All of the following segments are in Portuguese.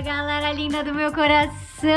galera linda do meu coração!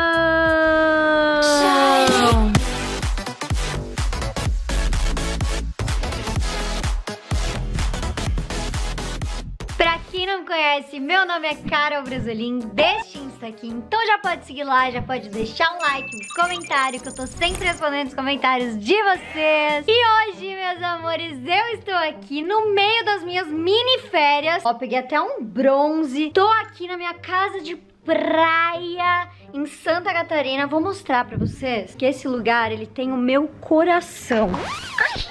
Pra quem não me conhece, meu nome é Carol Brasolim, deste Insta aqui. Então já pode seguir lá, já pode deixar um like, um comentário, que eu tô sempre respondendo os comentários de vocês. E hoje, meus amores, eu estou aqui no meio das minhas mini férias. Ó, peguei até um bronze. Tô aqui na minha casa de praia em Santa Catarina. Vou mostrar pra vocês que esse lugar, ele tem o meu coração. Ai,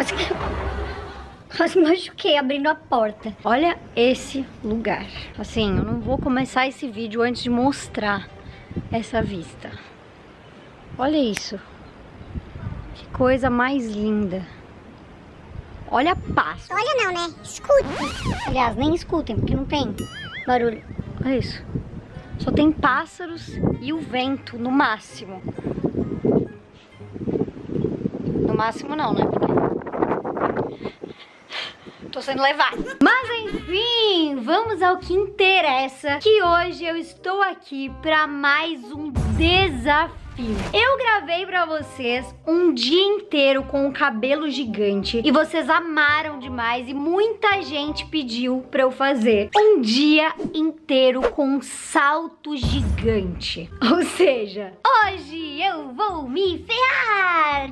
quase me machuquei abrindo a porta. Olha esse lugar. Assim, eu não vou começar esse vídeo antes de mostrar essa vista. Olha isso. Que coisa mais linda. Olha a paz. Olha não, né? Escutem. Aliás, nem escutem, porque não tem barulho. Olha isso. Só tem pássaros e o vento, no máximo. No máximo não, né? Tô sendo levada. Mas enfim, vamos ao que interessa. Que hoje eu estou aqui para mais um desafio. Eu gravei pra vocês um dia inteiro com o cabelo gigante e vocês amaram demais e muita gente pediu pra eu fazer um dia inteiro com um salto gigante. Ou seja, hoje eu vou me ferrar!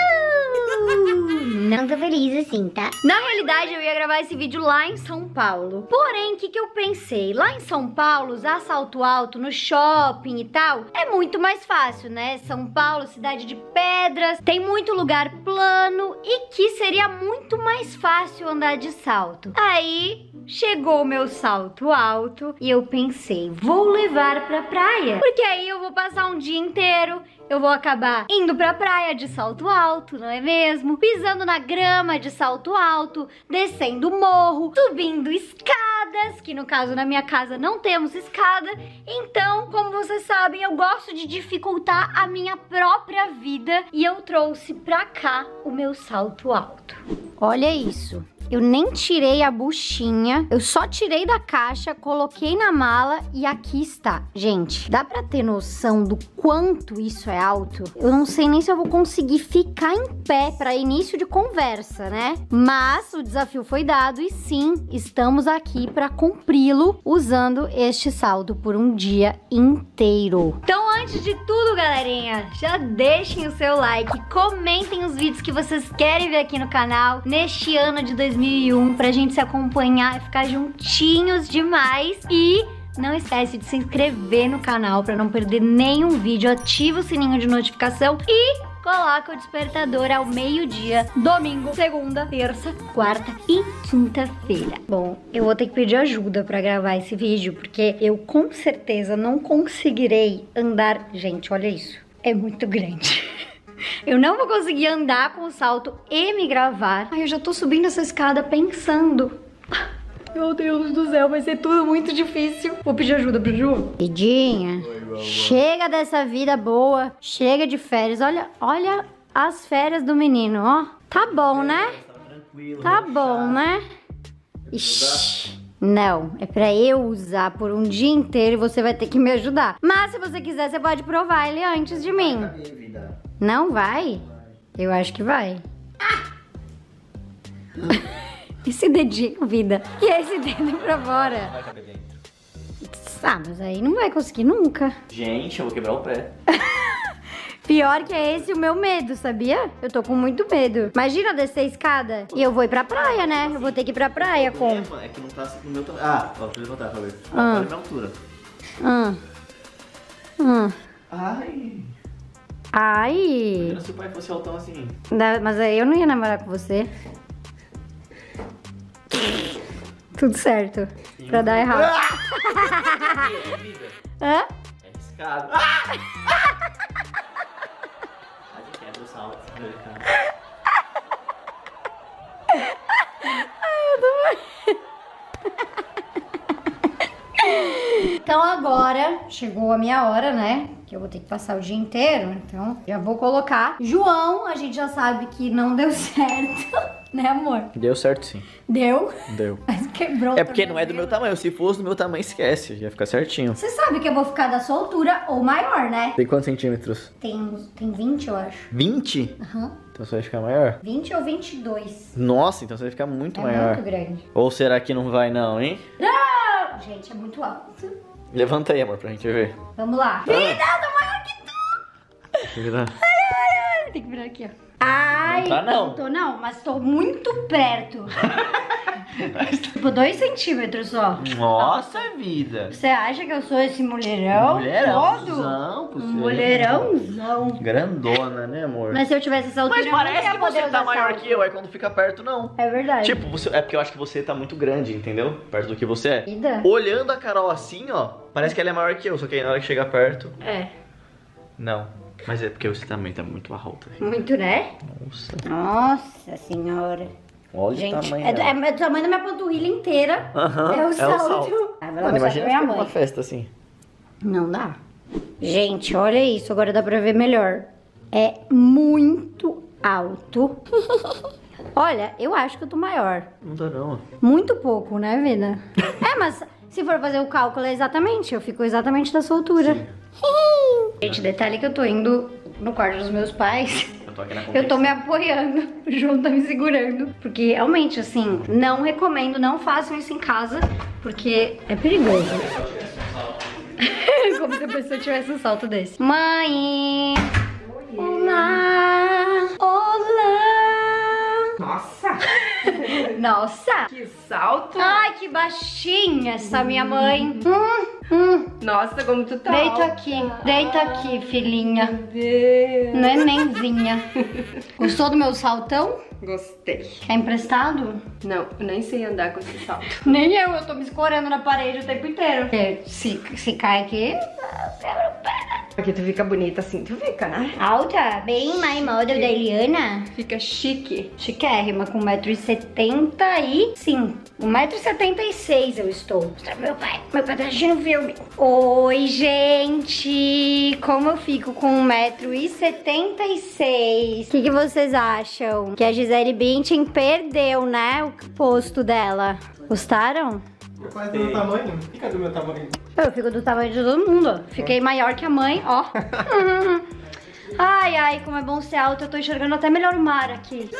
Tchururu! Não tô feliz assim, tá? Na realidade, eu ia gravar esse vídeo lá em São Paulo. Porém, o que eu pensei? Lá em São Paulo, usar salto alto no shopping e tal, é muito mais fácil, né? São Paulo, cidade de pedras, tem muito lugar plano e que seria muito mais fácil andar de salto. Aí, chegou o meu salto alto e eu pensei, vou levar pra praia. Porque aí eu vou passar um dia inteiro, eu vou acabar indo pra praia de salto alto, não é mesmo? Pisando na grama de salto alto, descendo morro, subindo escadas, que no caso na minha casa não temos escada. Então, como vocês sabem, eu gosto de dificultar a minha própria vida e eu trouxe pra cá o meu salto alto. Olha isso. Eu nem tirei a buchinha, eu só tirei da caixa, coloquei na mala e aqui está. Gente, dá pra ter noção do quanto isso é alto? Eu não sei nem se eu vou conseguir ficar em pé pra início de conversa, né? Mas o desafio foi dado e sim, estamos aqui pra cumpri-lo usando este salto por um dia inteiro. Então, antes de tudo, galerinha, já deixem o seu like, comentem os vídeos que vocês querem ver aqui no canal neste ano de 2021 pra gente se acompanhar e ficar juntinhos demais. E não esquece de se inscrever no canal pra não perder nenhum vídeo, ativa o sininho de notificação e coloca o despertador ao meio-dia, domingo, segunda, terça, quarta e quinta-feira. Bom, eu vou ter que pedir ajuda pra gravar esse vídeo, porque eu com certeza não conseguirei andar. Gente, olha isso, é muito grande. Eu não vou conseguir andar com o salto e me gravar. Ai, eu já tô subindo essa escada pensando. Meu Deus do céu, vai ser tudo muito difícil. Vou pedir ajuda pro Ju. Pedinha, chega dessa vida boa. Chega de férias. Olha as férias do menino, ó. Tá bom, né? Tá bom, né? Ixi. Não, é pra eu usar por um dia inteiro e você vai ter que me ajudar. Mas se você quiser, você pode provar ele antes de mim. Não vai? Eu acho que vai. Esse dedinho, vida. E esse dedo pra fora. Vai caber dentro. Ah, mas aí não vai conseguir nunca. Gente, eu vou quebrar o pé. Pior que é esse o meu medo, sabia? Eu tô com muito medo. Imagina eu descer a escada e eu vou ir pra praia, né? Eu vou ter que ir pra praia com... É que não tá assim no meu tamanho. Ah, ó, deixa eu levantar pra ver. Ah. Olha a minha altura. Ai. Ai. Imagina se o pai fosse altão assim. Mas aí eu não ia namorar com você. Tudo certo. Sim. Pra dar errado. Hã? É arriscado. Quase quebra o salto. Então agora chegou a minha hora, né? Que eu vou ter que passar o dia inteiro. Então já vou colocar. João, a gente já sabe que não deu certo. Né, amor? Deu certo, sim. Deu? Deu. Mas quebrou. É porque não é do meu tamanho. Se fosse do meu tamanho, esquece. Ia ficar certinho. Você sabe que eu vou ficar da sua altura ou maior, né? Tem quantos centímetros? Tem 20, eu acho. 20? Aham. Então você vai ficar maior? 20 ou 22. Nossa, então você vai ficar muito É maior. muito grande. Ou será que não vai não, hein? Não! Gente, é muito alto. Levanta aí, amor, pra gente ver. Vamos lá. Vida, tô maior que tu! Deixa eu virar. Tem que virar aqui, ó. Ai, Não tá, não. tô não, mas tô muito perto. Tipo, 2 centímetros só. Nossa, vida. Você acha que eu sou esse mulherão? Todo? Mulherãozão, Mulherãozão. Grandona, né, amor? Mas se eu tivesse essa altura, Mas eu não parece ia que poder você tá usar maior salto. que eu, aí quando fica perto, não. É verdade. Tipo, é porque eu acho que você tá muito grande, entendeu? Perto do que você é. Vida. Olhando a Carol assim, ó, parece que ela é maior que eu, só que aí na hora que chegar perto, É. não. Mas é porque você também tá muito alto. Muito, né? Nossa. Nossa senhora. Olha Gente, o tamanho é dela. do tamanho da minha panturrilha inteira. Aham, É o salto. salto. Ah, vou lá Mano, mostrar imagina pra minha ficar mãe. numa festa assim. Não dá. Gente, olha isso. Agora dá pra ver melhor. É muito alto. Olha, eu acho que eu tô maior. Não dá não. Muito pouco, né, vida? É, mas se for fazer o cálculo é exatamente, eu fico exatamente da sua altura. Gente, detalhe que eu tô indo no quarto dos meus pais. Eu tô aqui na Eu tô me apoiando, o João tá me segurando. Porque realmente, assim, não recomendo, não façam isso em casa, porque é perigoso. Como se a pessoa tivesse um salto desse. Mãe! Olá! Olá! Nossa, Nossa! que salto! Ai, que baixinha essa minha mãe. Nossa, como tu tá Deita aqui, filhinha. Deus. Nenenzinha. Gostou do meu saltão? Gostei. Quer emprestado? Não, eu nem sei andar com esse salto. Nem eu tô me escorando na parede o tempo inteiro. Porque se cai aqui, quebra o pé. Porque tu fica bonita assim, tu fica, né? Alta, bem my model da Eliana. Fica chique. Chiquérrima, com 1,75 m. 1,76 m eu estou. Mostrar pro meu pai tá assistindo filme. Oi, gente. Como eu fico com 1,76 m? O que vocês acham? Que a Gisele Bündchen perdeu, né, o posto dela. Gostaram? Eu quase do meu tamanho. Fica do meu tamanho. Eu fico do tamanho de todo mundo, ó. Fiquei maior que a mãe, ó. Ai, ai, como é bom ser alto. Eu tô enxergando até melhor o mar aqui.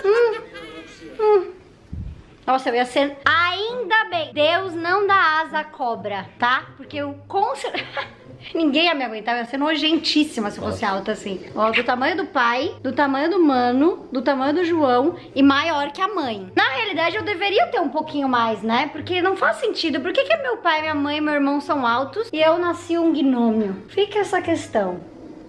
Nossa, eu ia ser... Ainda bem, Deus não dá asa à cobra, tá? Porque eu com certeza... Ninguém ia me aguentar, eu ia ser nojentíssima se eu fosse alta assim. Ó, do tamanho do pai, do tamanho do mano, do tamanho do João e maior que a mãe. Na realidade, eu deveria ter um pouquinho mais, né? Porque não faz sentido. Por que meu pai, minha mãe e meu irmão são altos e eu nasci um gnômio? Fica essa questão.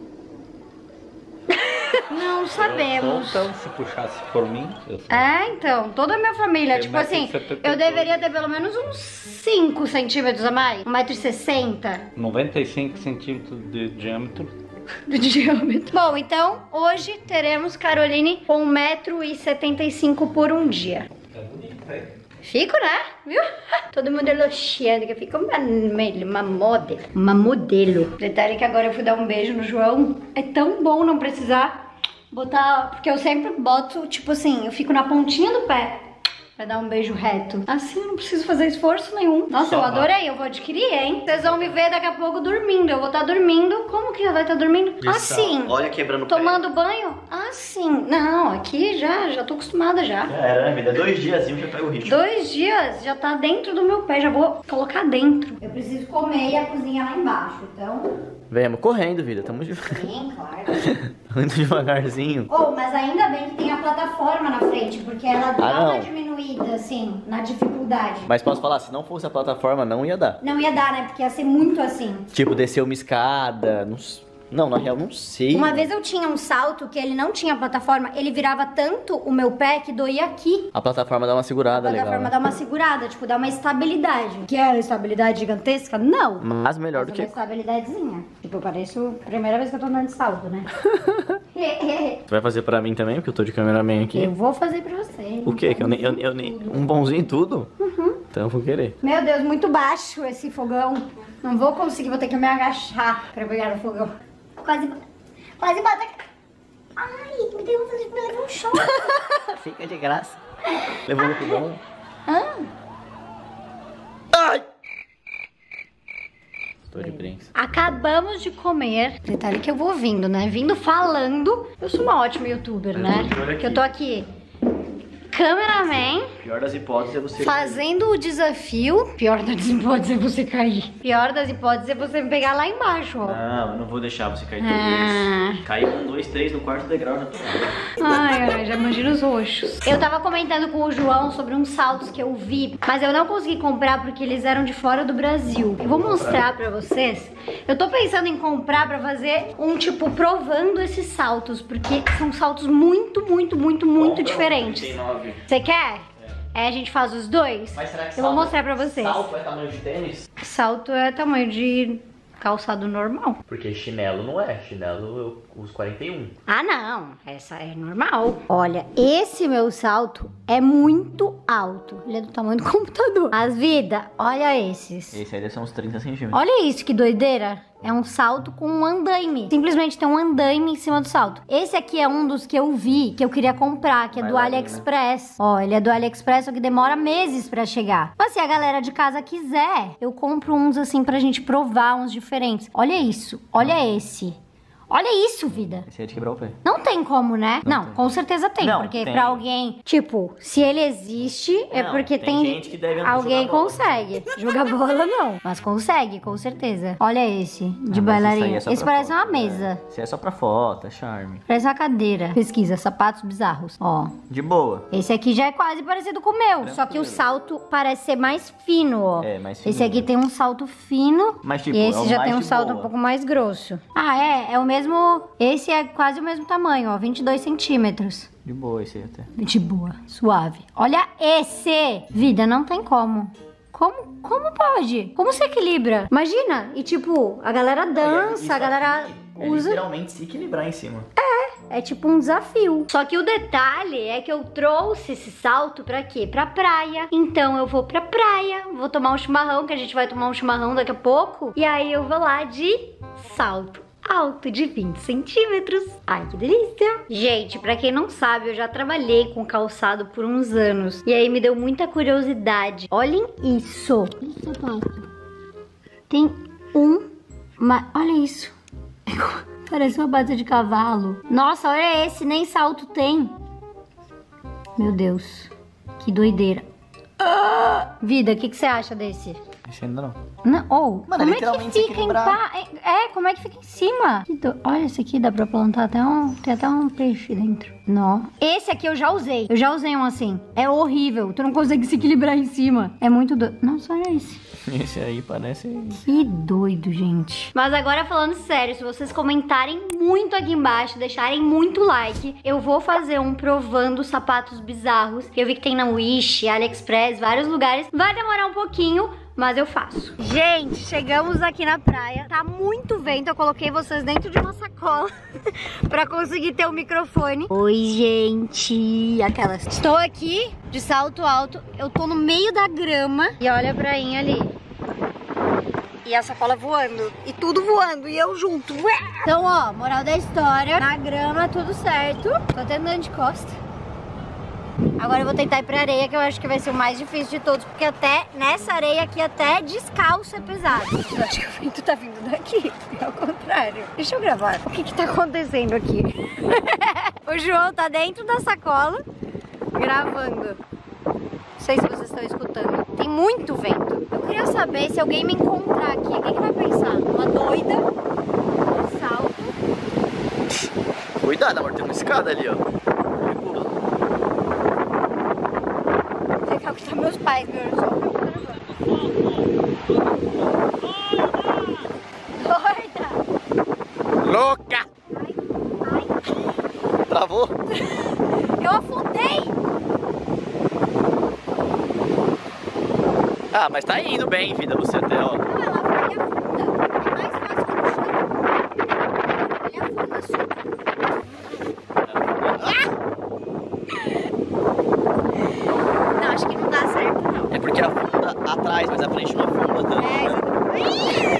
Não sabemos. Então, se puxasse por mim, eu sou... É, então, toda a minha família, Tem tipo assim, 1,72 eu deveria ter pelo menos uns 5 centímetros a mais, 1,60 m 95 centímetros de diâmetro. de diâmetro. Bom, então, hoje teremos Caroline com 1,75 m por um dia. Fico, né? Viu? Todo mundo elogiando que eu fico uma modelo. Uma modelo. Detalhe que agora eu fui dar um beijo no João. É tão bom não precisar botar... Porque eu sempre boto, tipo assim, eu fico na pontinha do pé pra dar um beijo reto. Assim eu não preciso fazer esforço nenhum. Nossa, eu adorei. Eu vou adquirir, hein? Vocês vão me ver daqui a pouco dormindo. Eu vou estar dormindo. Como que vai estar dormindo? Assim. Olha quebrando o pé. Tomando banho? Assim. Não, aqui já tô acostumada já. Era, né, vida? 2 diazinhos já pega o ritmo. 2 dias já tá dentro do meu pé, já vou colocar dentro. Eu preciso comer e a cozinha lá embaixo, então... Vemos correndo, vida. Tamo de... Sim, claro. Muito devagarzinho. Oh, mas ainda bem que tem a plataforma na frente, porque ela dá não. uma diminuída, assim, na dificuldade. Mas posso falar, se não fosse a plataforma, não ia dar. Não ia dar, né? Porque ia ser muito assim. Tipo, descer uma escada, não, na real, não sei. Uma vez eu tinha um salto que ele não tinha plataforma, ele virava tanto o meu pé que doía aqui. A plataforma dá uma segurada A legal. plataforma né? dá uma segurada, tipo, dá uma estabilidade. Que é uma estabilidade gigantesca? Não. Mas melhor do Mas que... uma estabilidadezinha. Tipo, eu pareço a primeira vez que eu tô andando de salto, né? Tu vai fazer pra mim também, porque eu tô de cameraman aqui. Eu vou fazer pra você. O quê? Que eu nem... Um bonzinho em tudo? Uhum. Então eu vou querer. Meu Deus, muito baixo esse fogão. Não vou conseguir, vou ter que me agachar pra pegar no fogão. Quase bota. Ai, me deu vontade de me levar um choque. Fica de graça. Levou no fogão. Ah, Ai! Tô de brinks. acabamos de comer. Detalhe que eu vou vindo, né? Vindo falando. Eu sou uma ótima youtuber, né? olha aqui. Que eu tô aqui. Cameraman. Pior das hipóteses é você... Fazendo o desafio. Pior das hipóteses é você cair. Pior das hipóteses é você me pegar lá embaixo, ó. Não, eu não vou deixar você cair toda Ah. vez. Caiu 1, 2, 3 no quarto degrau, já tô lá. Ai, já imagino os roxos. Eu tava comentando com o João sobre uns saltos que eu vi, mas eu não consegui comprar porque eles eram de fora do Brasil. Eu vou mostrar pra vocês. Eu tô pensando em comprar pra fazer um tipo provando esses saltos, porque são saltos muito diferentes. 39. Você quer? É, a gente faz os dois? Mas será que Eu vou mostrar pra vocês. Salto é tamanho de tênis? Salto é tamanho de calçado normal. Porque chinelo não é. Chinelo eu uso 41. Ah, não. Essa é normal. Olha, esse meu salto é muito alto. Ele é do tamanho do computador. Mas, vida, olha esses. Esse aí deve ser uns 30 centímetros. Olha isso, que doideira. É um salto com um andaime. Simplesmente tem um andaime em cima do salto. Esse aqui é um dos que eu vi, que eu queria comprar, que é do AliExpress. Ó, ele é do AliExpress, só que demora meses pra chegar. Mas se a galera de casa quiser, eu compro uns assim pra gente provar, uns diferentes. Olha isso, olha esse. Olha isso, vida. Esse é de quebrar o pé. Não tem como, né? Não, com certeza tem. Não, porque tem. pra alguém, tipo, se ele existe, é Não, porque tem gente que deve alguém jogar bola. consegue. Jogar bola não, mas consegue, com certeza. Olha esse, de Mas isso aí bailarina. é só Esse pra parece foto, uma mesa. Esse é só pra foto, é charme. Parece uma cadeira. Pesquisa, sapatos bizarros. Ó, De boa. esse aqui já é quase parecido com o meu. Só que o salto parece ser mais fino, ó. É, mais Esse fininho. aqui tem um salto fino. Mas, tipo, e é esse o já mais tem um de salto boa. um pouco mais grosso. Ah, é o mesmo. Esse é quase o mesmo tamanho, ó. 22 centímetros. De boa esse aí até. De boa, suave. Olha esse! Vida, não tem como. Como pode? Como se equilibra? Imagina, e tipo, a galera dança, a galera usa. Literalmente se equilibrar em cima. É tipo um desafio. Só que o detalhe é que eu trouxe esse salto pra quê? Pra praia. Então eu vou pra praia, vou tomar um chimarrão, que a gente vai tomar um chimarrão daqui a pouco. E aí eu vou lá de salto alto de 20 centímetros. Ai, que delícia. Gente, pra quem não sabe, eu já trabalhei com calçado por uns anos. E aí me deu muita curiosidade. Olhem isso. Olha esse sapato. Tem olha isso. Parece uma bata de cavalo. Nossa, olha esse, nem salto tem. Meu Deus, que doideira. Vida, o que você acha desse? Esse ainda não. Não, Mano, como é que literalmente se fica em equilibrar. como é que fica em cima? Olha esse aqui, dá pra plantar até tem até um peixe dentro. Não. Esse aqui eu já usei. Eu já usei um assim. É horrível. Tu não consegue se equilibrar em cima. É muito doido. Nossa, olha esse. Esse aí parece... Que doido, gente. Mas agora falando sério, se vocês comentarem muito aqui embaixo, deixarem muito like, eu vou fazer um provando sapatos bizarros, que eu vi que tem na Wish, AliExpress, vários lugares. Vai demorar um pouquinho, mas eu faço. Gente, chegamos aqui na praia. Tá muito vento, eu coloquei vocês dentro de uma sacola pra conseguir ter o microfone. Oi, gente. Aquelas. Estou aqui de salto alto. Eu tô no meio da grama. E olha a prainha ali. E a sacola voando. E tudo voando. E eu junto. Então, ó, moral da história. Na grama, tudo certo. Tô até andando de costa. Agora eu vou tentar ir pra areia, que eu acho que vai ser o mais difícil de todos. Porque até nessa areia aqui, até descalço é pesado. Eu acho que o vento tá vindo daqui. É ao contrário. Deixa eu gravar. O que tá acontecendo aqui? O João tá dentro da sacola, gravando. Não sei se vocês estão escutando. Tem muito vento. Eu queria saber se alguém me encontrar aqui, o que vai pensar? Uma doida? Um salto? Cuidado, amor, tem uma escada ali, ó. Legal que tá meus pais, meu olho só. Doida! Louca! Ai. Travou? Eu afundei! Ah, mas tá indo bem, vida, você até, ó. Não, ela vai e afunda. É mais fácil que no chão. Ele afunda só. Não, acho que não dá certo, não. É porque afunda atrás, mas a frente não afunda tanto. É,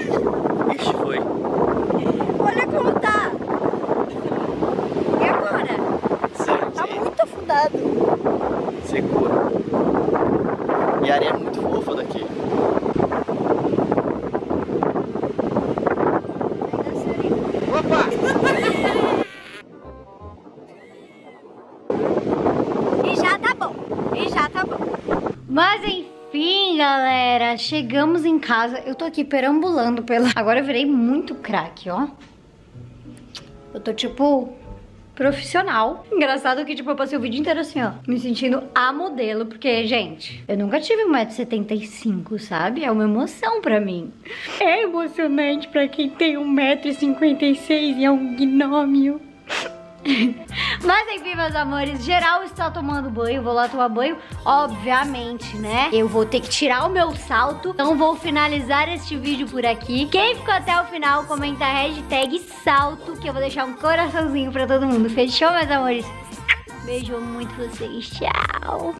chegamos em casa. Eu tô aqui perambulando pela... Agora eu virei muito craque, ó. Eu tô, tipo, profissional. Engraçado que, tipo, eu passei o vídeo inteiro assim, ó, me sentindo a modelo. Porque, gente, eu nunca tive 1,75 m, sabe? É uma emoção pra mim. É emocionante pra quem tem 1,56 m e é um gnômio. Mas enfim, meus amores, geral está tomando banho, vou lá tomar banho, obviamente, né? Eu vou ter que tirar o meu salto, então vou finalizar este vídeo por aqui. Quem ficou até o final, comenta a hashtag salto, que eu vou deixar um coraçãozinho pra todo mundo. Fechou, meus amores? Beijo muito vocês, tchau!